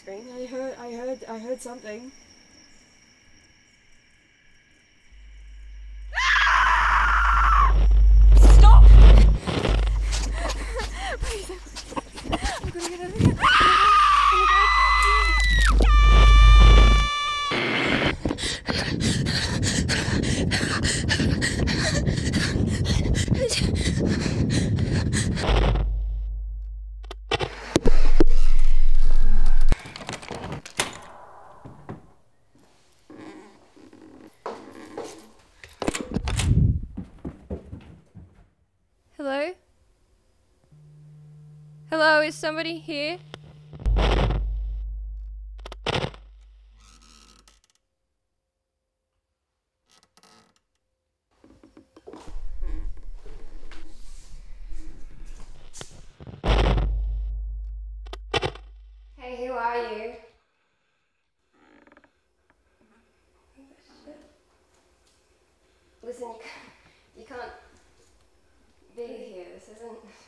screen. I heard something. Stop! Please, I'm gonna get out of here. Hello? Hello, is somebody here? Hey, who are you? Listen, you can't be here. This isn't...